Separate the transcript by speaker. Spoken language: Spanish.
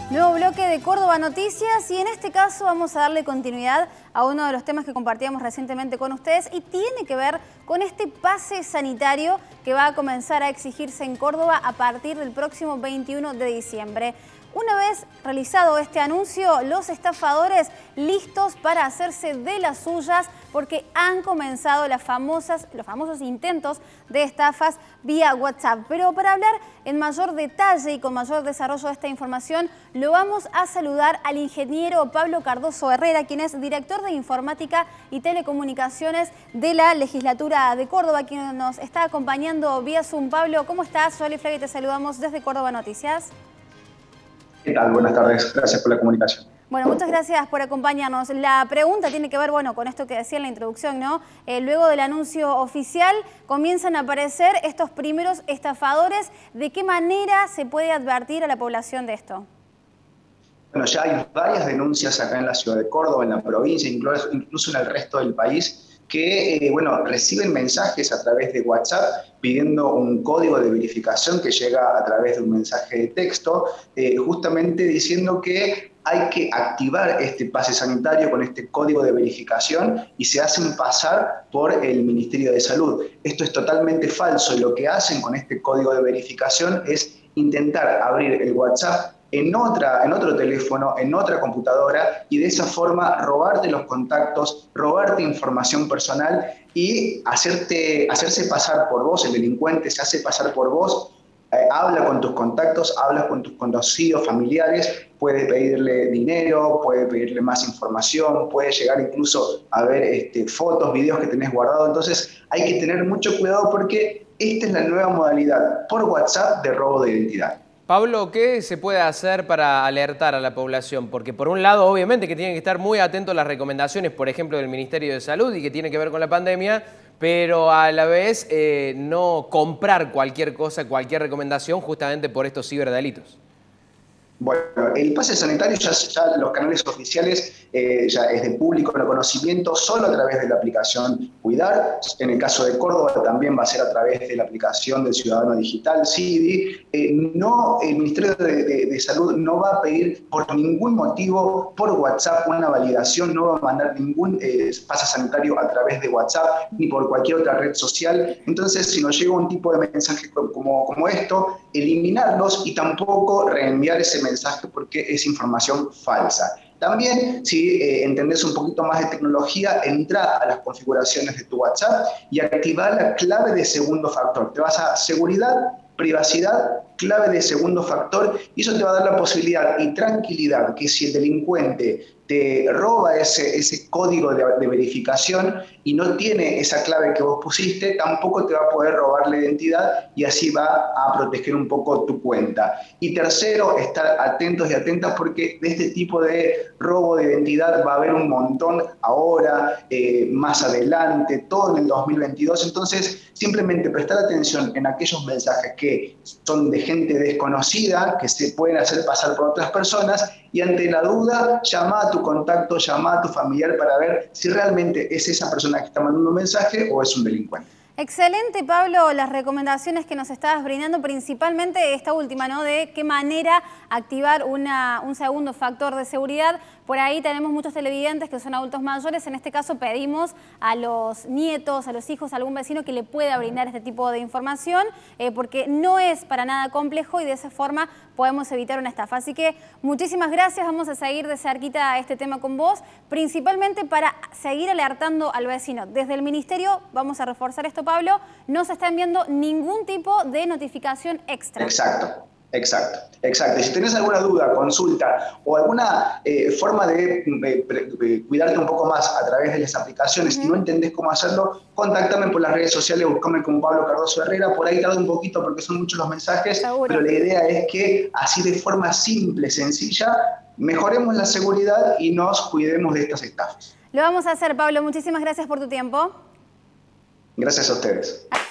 Speaker 1: Nuevo bloque de Córdoba Noticias y en este caso vamos a darle continuidad a uno de los temas que compartíamos recientemente con ustedes y tiene que ver con este pase sanitario que va a comenzar a exigirse en Córdoba a partir del próximo 21 de diciembre. Una vez realizado este anuncio, los estafadores listos para hacerse de las suyas porque han comenzado los famosos intentos de estafas vía WhatsApp. Pero para hablar en mayor detalle y con mayor desarrollo de esta información, lo vamos a saludar al ingeniero Pablo Cardoso Herrera, quien es director de Informática y Telecomunicaciones de la Legislatura de Córdoba, quien nos está acompañando vía Zoom. Pablo, ¿cómo estás? Soy Ali Fraga y te saludamos desde Córdoba Noticias.
Speaker 2: ¿Qué tal? Buenas tardes. Gracias por la comunicación.
Speaker 1: Bueno, muchas gracias por acompañarnos. La pregunta tiene que ver, bueno, con esto que decía en la introducción, ¿no? Luego del anuncio oficial comienzan a aparecer estos primeros estafadores. ¿De qué manera se puede advertir a la población de esto?
Speaker 2: Bueno, ya hay varias denuncias acá en la ciudad de Córdoba, en la provincia, incluso en el resto del país, que reciben mensajes a través de WhatsApp pidiendo un código de verificación que llega a través de un mensaje de texto, justamente diciendo que hay que activar este pase sanitario con este código de verificación y se hacen pasar por el Ministerio de Salud. Esto es totalmente falso y lo que hacen con este código de verificación es intentar abrir el WhatsApp en otro teléfono, en otra computadora y de esa forma robarte los contactos, robarte información personal y hacerse pasar por vos. El delincuente se hace pasar por vos, habla con tus contactos, habla con tus conocidos, familiares, puede pedirle dinero, puede pedirle más información, puede llegar incluso a ver fotos, videos que tenés guardados. Entonces hay que tener mucho cuidado porque esta es la nueva modalidad por WhatsApp de robo de identidad.
Speaker 3: Pablo, ¿qué se puede hacer para alertar a la población? Porque por un lado, obviamente, que tienen que estar muy atentos a las recomendaciones, por ejemplo, del Ministerio de Salud y que tiene que ver con la pandemia, pero a la vez no comprar cualquier cosa, cualquier recomendación, justamente por estos ciberdelitos.
Speaker 2: Bueno, el pase sanitario ya los canales oficiales ya es de público conocimiento solo a través de la aplicación Cuidar. En el caso de Córdoba también va a ser a través de la aplicación del Ciudadano Digital, CIDI. El Ministerio de Salud no va a pedir por ningún motivo por WhatsApp una validación, no va a mandar ningún pase sanitario a través de WhatsApp ni por cualquier otra red social. Entonces, si nos llega un tipo de mensaje como esto, eliminarlos y tampoco reenviar ese mensaje porque es información falsa. También, si entendés un poquito más de tecnología, entra a las configuraciones de tu WhatsApp y activa la clave de segundo factor. Te vas a seguridad, privacidad, clave de segundo factor y eso te va a dar la posibilidad y tranquilidad que si el delincuente te roba ese código de verificación y no tiene esa clave que vos pusiste, tampoco te va a poder robar la identidad y así va a proteger un poco tu cuenta. Y tercero, estar atentos y atentas porque de este tipo de robo de identidad va a haber un montón ahora, más adelante, todo en el 2022. Entonces, simplemente prestar atención en aquellos mensajes que son de gente desconocida, que se pueden hacer pasar por otras personas y ante la duda, llama a tu contacto, llama a tu familiar para ver si realmente es esa persona que está mandando un mensaje o es un delincuente.
Speaker 1: Excelente, Pablo, las recomendaciones que nos estabas brindando, principalmente esta última, ¿no? De qué manera activar un segundo factor de seguridad. Por ahí tenemos muchos televidentes que son adultos mayores. En este caso pedimos a los nietos, a los hijos, a algún vecino que le pueda brindar este tipo de información, porque no es para nada complejo y de esa forma podemos evitar una estafa. Así que muchísimas gracias. Vamos a seguir de cerquita este tema con vos, principalmente para seguir alertando al vecino. Desde el Ministerio vamos a reforzar esto, Pablo, no se está enviando ningún tipo de notificación extra.
Speaker 2: Exacto. Y si tenés alguna duda, consulta o alguna forma de cuidarte un poco más a través de las aplicaciones y no entendés cómo hacerlo, contáctame por las redes sociales, buscame como Pablo Cardoso Herrera. Por ahí tarda un poquito porque son muchos los mensajes, pero la idea es que así de forma simple, sencilla, mejoremos la seguridad y nos cuidemos de estas estafas.
Speaker 1: Lo vamos a hacer, Pablo. Muchísimas gracias por tu tiempo.
Speaker 2: Gracias a ustedes.